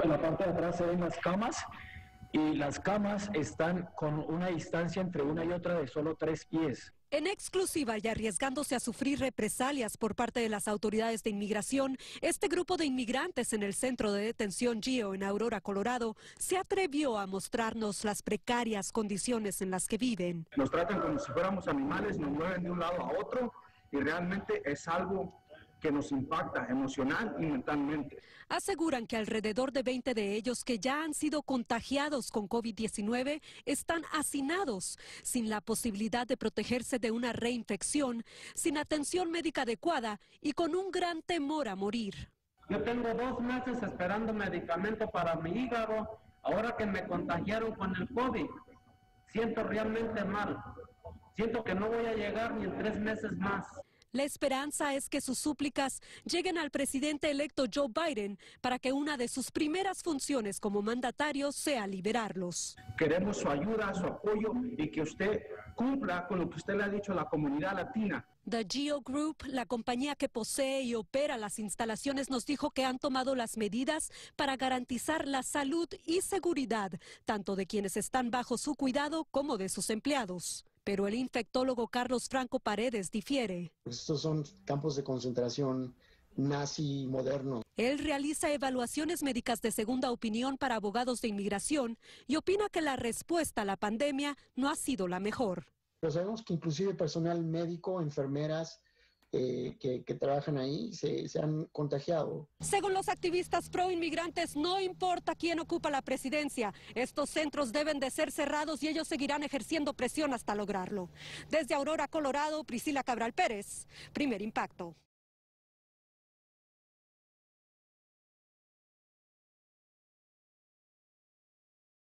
En la parte de atrás se ven las camas y las camas están con una distancia entre una y otra de solo 3 pies. En exclusiva y arriesgándose a sufrir represalias por parte de las autoridades de inmigración, este grupo de inmigrantes en el centro de detención Geo en Aurora, Colorado, se atrevió a mostrarnos las precarias condiciones en las que viven. Nos tratan como si fuéramos animales, nos mueven de un lado a otro y realmente es algo que nos impacta emocional y mentalmente. Aseguran que alrededor de 20 de ellos que ya han sido contagiados con COVID-19 están hacinados, sin la posibilidad de protegerse de una reinfección, sin atención médica adecuada y con un gran temor a morir. Yo tengo 2 meses esperando medicamento para mi hígado, ahora que me contagiaron con el COVID. Siento realmente mal. Siento que no voy a llegar ni en 3 meses más. La esperanza es que sus súplicas lleguen al presidente electo Joe Biden para que una de sus primeras funciones como mandatario sea liberarlos. Queremos su ayuda, su apoyo y que usted cumpla con lo que usted le ha dicho a la comunidad latina. The Geo Group, la compañía que posee y opera las instalaciones, nos dijo que han tomado las medidas para garantizar la salud y seguridad, tanto de quienes están bajo su cuidado como de sus empleados. Pero el infectólogo Carlos Franco Paredes difiere. Estos son campos de concentración nazi modernos. Él realiza evaluaciones médicas de segunda opinión para abogados de inmigración y opina que la respuesta a la pandemia no ha sido la mejor. Pero sabemos que inclusive personal médico, enfermeras que trabajan ahí se han contagiado. Según los activistas pro inmigrantes, no importa quién ocupa la presidencia, estos centros deben de ser cerrados y ellos seguirán ejerciendo presión hasta lograrlo. Desde Aurora, Colorado, Priscila Cabral Pérez, Primer Impacto.